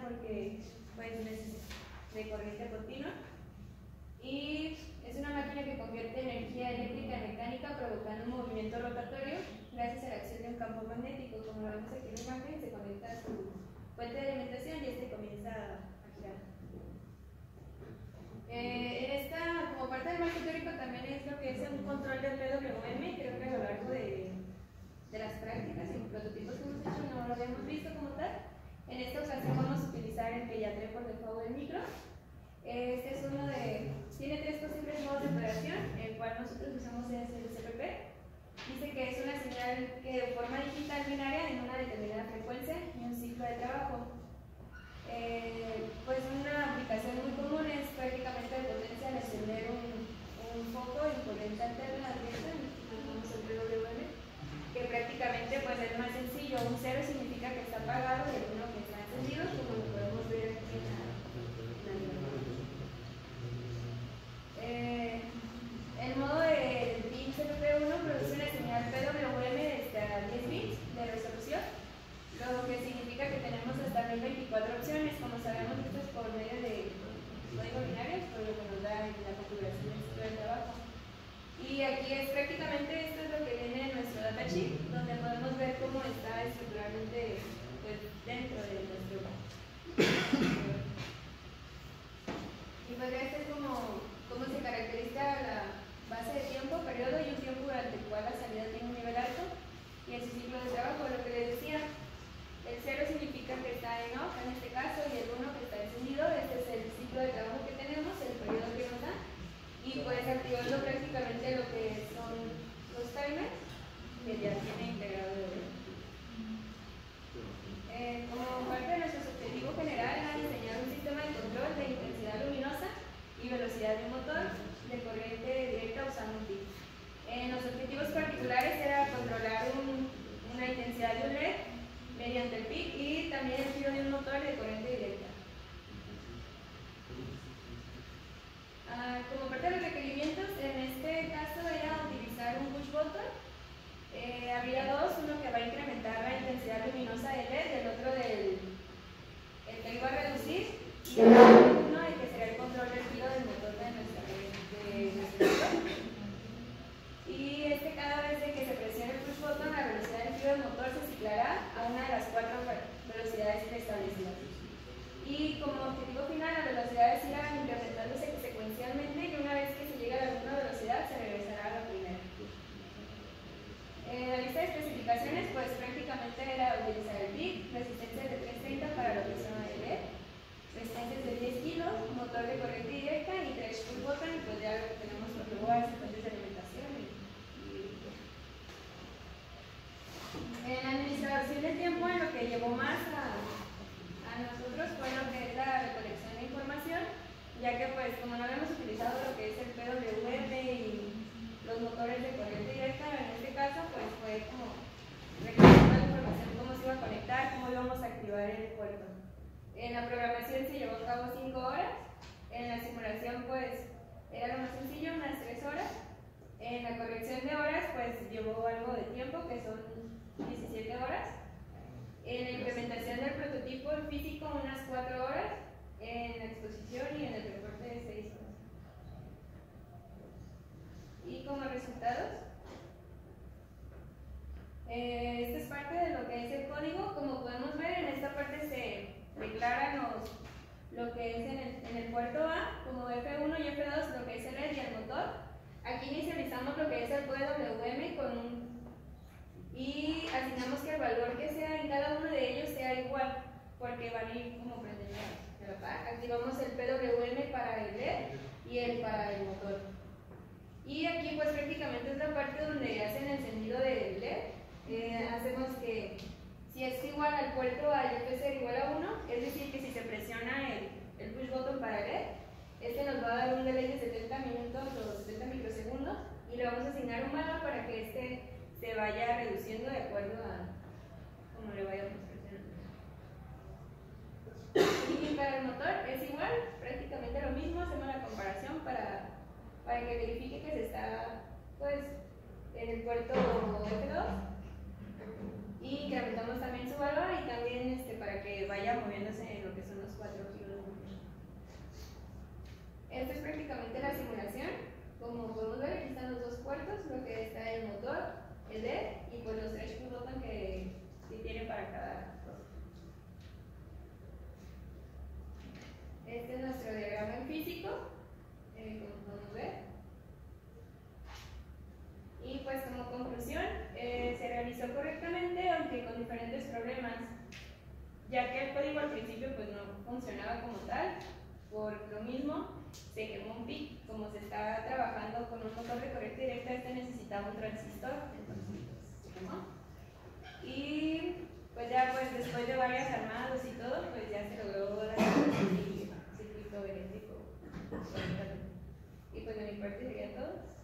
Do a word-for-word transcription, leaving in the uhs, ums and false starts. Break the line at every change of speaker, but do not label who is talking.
porque pues necesita de corriente continua. Y es una máquina que convierte energía eléctrica en mecánica provocando un movimiento rotatorio gracias a la acción de un campo magnético. Como lo vemos aquí en la imagen, se conecta a su fuente de alimentación y este comienza a girar. Eh, en esta, como parte del marco teórico, también es lo que es un control del P W M. Creo que a lo largo de, de las prácticas y prototipos que hemos hecho no lo habíamos visto como tal. En esta ocasión vamos a utilizar el que ya trae por default del micro. Este es uno de, tiene tres posibles modos de operación, el cual nosotros usamos es el C P P. Dice que es una señal que de forma digital binaria en una determinada frecuencia y un ciclo de trabajo. Eh, pues una aplicación muy común es prácticamente de potencia al encender un, un foco en corriente alterna abierta, llamamos el P W M, que prácticamente pues es más sencillo. Un cero significa que está apagado y el uno que está encendido, como lo podemos ver aquí en la, en la diagrama. Eh, el modo de pin C P P uno produce una señal P W M de hasta diez bits de resolución, lo que significa que tenemos hasta mil veinticuatro opciones. Como sabemos, esto es por medio de código binario, por lo que nos da la configuración del ciclo de trabajo. Y aquí es prácticamente esto es lo que viene en nuestro datasheet, donde podemos ver cómo está estructuralmente pues, dentro de nuestro. Y pues este es como cómo se caracteriza la base de tiempo, periodo y un tiempo durante el cual la salida tiene un nivel alto, y el ciclo de trabajo, lo que les decía. El cero significa que está en off en este caso, y el uno que está encendido. Este es el ciclo de trabajo que tenemos, el periodo que nos da, y pues activando prácticamente lo que son los timers que ya tiene integrado el eh, como parte de nuestro objetivo general era diseñar un sistema de control de intensidad luminosa y velocidad de un motor de corriente directa usando un P I C. En los objetivos particulares era controlar un, una intensidad de un L E D mediante el P I C y también el giro de un motor de corriente directa. Ah, como parte de los requerimientos, en este caso era utilizar un push button. Eh, habría dos, uno que va a incrementar la intensidad luminosa del L E D, el otro del el que iba a reducir, y el uno el que sería el control del giro del motor de nuestra de nuestro motor. Y este, cada vez de que se presione el push button, la velocidad del giro del motor se ciclará a una de las cuatro velocidades preestablecidas. Y como objetivo final, las velocidades irán incrementándose secuencialmente, y una vez que se llega a la misma velocidad, se regresará a la primera. Eh, la lista de especificaciones, pues prácticamente era utilizar el P I C, resistencias de trescientos treinta para la presión de L E D, resistencias de diez kilos, motor de corriente directa y tres push button, y pues ya lo que tenemos los lugares, fuentes de alimentación. Y, y... En la administración del tiempo, en lo que llevó más a, a nosotros fue lo que es la recolección de información, ya que pues como no habíamos utilizado lo que es el P W M y los motores de corriente directa, en este caso pues fue como recolectar la información, cómo se iba a conectar, cómo íbamos a activar el puerto. En la programación se llevó a cabo cinco horas, en la simulación pues era lo más sencillo, unas tres horas. En la corrección de horas pues llevó algo de tiempo, que son diecisiete horas. En la implementación del prototipo en físico unas cuatro horas, en la exposición y en el reporte de seis horas. Y como resultados, eh, esta es parte de lo que es el código. Como podemos ver, en esta parte se declaran los, lo que es en el, en el puerto A, como F uno y F dos, lo que es el L E D y el motor. Aquí inicializamos lo que es el P W M con un, y asignamos que el valor que sea en cada uno de ellos sea igual, porque van a ir como prendidos. Activamos el P W M para el L E D y el para el motor. Y aquí pues prácticamente es la parte donde hacen el encendido del L E D. Eh, hacemos que si es igual al puerto A y F ser igual a uno, es decir que si se presiona el, el push button para el L E D, este nos va a dar un delay de setenta minutos o setenta microsegundos, y le vamos a asignar un valor para que este se vaya reduciendo de acuerdo a cómo le vayamos presionando. Y para el motor es igual, prácticamente lo mismo, hacemos la comparación para para que verifique que se está pues en el puerto F dos, y incrementamos también su valor, y también este, para que vaya moviéndose en lo que son los cuatro kilos. Esta es prácticamente la simulación. Como podemos ver, aquí están los dos puertos, lo que está el motor, el L E D y pues los tres push button que, que tiene para cada cosa. Este es nuestro diagrama en físico, eh, como podemos ver. Y pues como conclusión, eh, se realizó correctamente, aunque con diferentes problemas, ya que el código al principio pues no funcionaba como tal. Por lo mismo, se quemó un pic. Como se estaba trabajando con un motor de corriente directa, este necesitaba un transistor, entonces se quemó. Y pues ya pues después de varios armados y todo, pues ya se logró dar el circuito eléctrico. Y pues de mi parte sería todo.